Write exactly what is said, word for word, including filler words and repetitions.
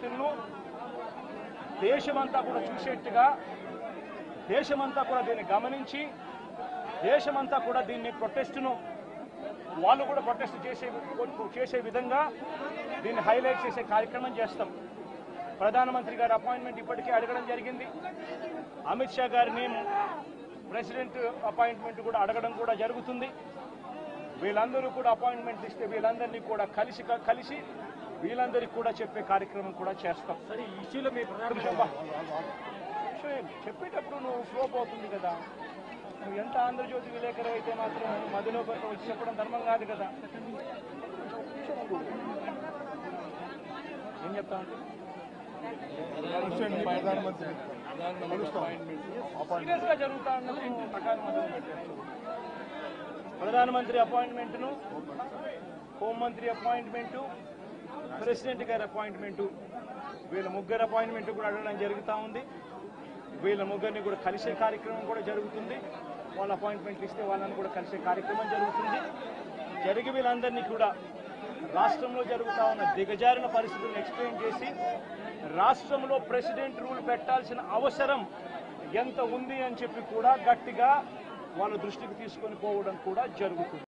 పరిస్థితులను దేశమంతా కూడా చూసేట్టుగా దేశమంతా కూడా దీన్ని గమనించి దేశమంతా కూడా దీన్ని ప్రొటెస్ట్ను వాళ్ళు కూడా ప్రొటెస్ట్ చేసే చేసే విధంగా దీన్ని హైలైట్ చేసే కార్యక్రమం చేస్తాం. ప్రధానమంత్రి గారి అపాయింట్మెంట్ ఇప్పటికే అడగడం జరిగింది. అమిత్ షా గారిని ప్రెసిడెంట్ అపాయింట్మెంట్ కూడా అడగడం కూడా జరుగుతుంది. వీళ్ళందరూ కూడా అపాయింట్మెంట్ ఇస్తే వీళ్ళందరినీ కూడా కలిసి కలిసి వీళ్ళందరికీ కూడా చెప్పే కార్యక్రమం కూడా చేస్తాం. సరే, ఈ ఇష్యూలో మీ చెప్పేటప్పుడు నువ్వు ఫ్లో పోతుంది కదా. నువ్వు ఎంత ఆంధ్రజ్యోతి విలేకరు అయితే మాత్రం మధ్యలో వచ్చి చెప్పడం ధర్మం కాదు కదా. ఏం చెప్తామంటే సీరియస్ గా జరుగుతా ఉన్నప్పుడు ప్రకారం ప్రధానమంత్రి అపాయింట్మెంట్ను, హోంమంత్రి అపాయింట్మెంటు, ప్రెసిడెంట్ గారి అపాయింట్మెంటు, వీళ్ళ ముగ్గురు అపాయింట్మెంట్ కూడా అడగడం జరుగుతూ ఉంది. వీళ్ళ ముగ్గురిని కూడా కలిసే కార్యక్రమం కూడా జరుగుతుంది. వాళ్ళ అపాయింట్మెంట్ ఇస్తే వాళ్ళని కూడా కలిసే కార్యక్రమం జరుగుతుంది. జరిగి వీళ్ళందరినీ కూడా రాష్ట్రంలో జరుగుతూ ఉన్న దిగజారిన పరిస్థితులను ఎక్స్ప్లెయిన్ చేసి రాష్ట్రంలో ప్రెసిడెంట్ రూల్ పెట్టాల్సిన అవసరం ఎంత ఉంది అని చెప్పి కూడా గట్టిగా వాళ్ళ దృష్టికి తీసుకొని పోవడం కూడా జరుగుతుంది.